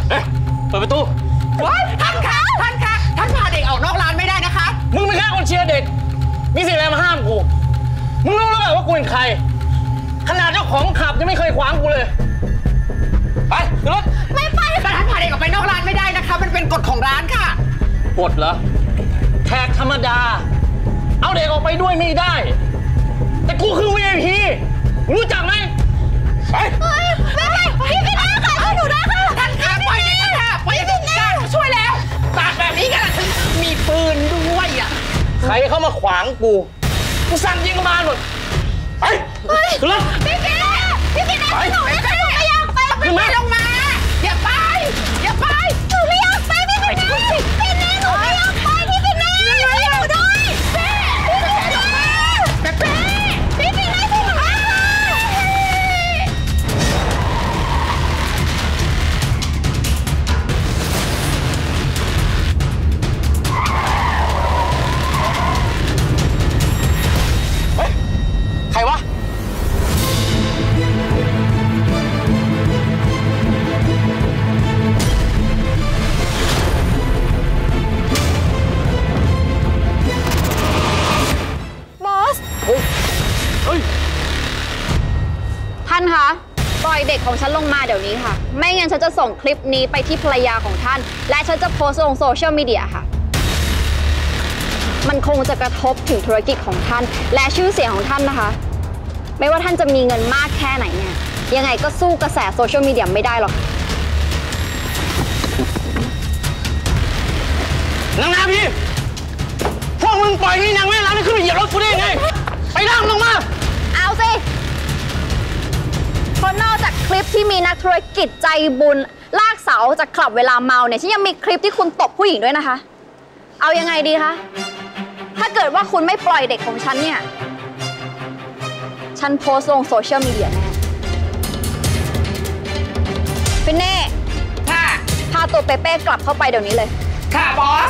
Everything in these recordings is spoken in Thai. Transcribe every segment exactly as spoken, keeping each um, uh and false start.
เฮ้ยเปิดประตูว้ายท่านคะท่านคะท่านพาเด็กออกนอกร้านไม่ได้นะคะมึงเป็นแค่คนเชียร์เด็กมีสิทธิ์อะไรมาห้ามกูมึงรู้หรือเปล่าว่ากูเป็นใครขนาดเจ้าของขับยังไม่เคยขวางกูเลยไปขึ้นรถไม่ไปท่านพาเด็กออกไปนอกร้านไม่ได้นะคะมันเป็นกฎของร้านค่ะกฎเหรอแขกธรรมดาเอาเด็กออกไปด้วยไม่ได้แต่กูคือ วี ไอ พี รู้จักไหมไปไม่ไม่พี่พี่น้าค่ะช่วยหนูด้วยค่ะท่านคะปล่อยเด็กค่ะปล่อยเด็กค่ะช่วยแล้วตากแบบนี้กันมีปืนด้วยอ่ะใครเข้ามาขวางกูกูสั่งยิงมาหมดไปขึ้นรถพี่พี่พี่พี่น้าหนูไม่ไปหนูไม่อยากไปพี่พี่ลงมาอย่าไปอย่าไปหนูไม่อยากไปพี่พี่น้าพี่น้าหนูไม่อยากไปพี่พี่น้าช่วยหนูด้วยพี่พี่น้าพี่พี่น้าช่วยหนูด้วยใครวะบอสเฮ้ยเฮ้ยท่านคะปล่อยเด็กของฉันลงมาเดี๋ยวนี้ค่ะไม่งั้นฉันจะส่งคลิปนี้ไปที่ภรรยาของท่านและฉันจะโพสต์ลงโซเชียลมีเดียค่ะมันคงจะกระทบถึงธุรกิจของท่านและชื่อเสียงของท่านนะคะไม่ว่าท่านจะมีเงินมากแค่ไหนเนี่ยยังไงก็สู้กระแสโซเชียลมีเดียไม่ได้หรอกนางนาพี่พวกมึงปล่อยให้นางแม่ร้านนี้ขึ้นไปเหยียบรถกูได้ยังไงไปนั่งลงมาเอาสิเพราะนอกจากคลิปที่มีนักธุรกิจใจบุญลากเสาจากคลับเวลาเมาเนี่ยฉันยังมีคลิปที่คุณตบผู้หญิงด้วยนะคะเอายังไงดีคะถ้าเกิดว่าคุณไม่ปล่อยเด็กของฉันเนี่ยฉันโพสต์ลงโซเชียลมีเดียแน่ฟินเน่ค่ะพาตัวเปเป้กลับเข้าไปเดี๋ยวนี้เลยค่ะบอส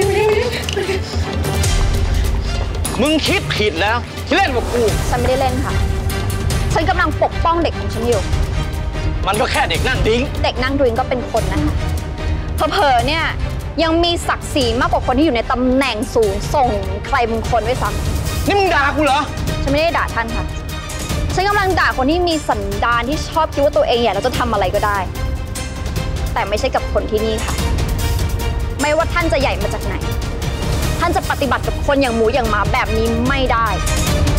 มึงคิดผิดแล้วที่เล่นกับกูฉันไม่ได้เล่นค่ะฉันกำลังปกป้องเด็กของฉันอยู่มันก็แค่เด็กนั่งดิ้งเด็กนั่งดิ้งก็เป็นคนนะคะเผลอๆเนี่ยยังมีศักดิ์ศรีมากกว่าคนที่อยู่ในตำแหน่งสูงส่งใครบางคนด้วยซ้ำนี่มึงด่ากูเหรอฉันไม่ได้ด่าท่านค่ะฉันกำลังด่าคนที่มีสันดานที่ชอบคิดว่าตัวเองอยากจะทำอะไรก็ได้แต่ไม่ใช่กับคนที่นี่ค่ะไม่ว่าท่านจะใหญ่มาจากไหนท่านจะปฏิบัติกับคนอย่างหมูอย่างหมาแบบนี้ไม่ได้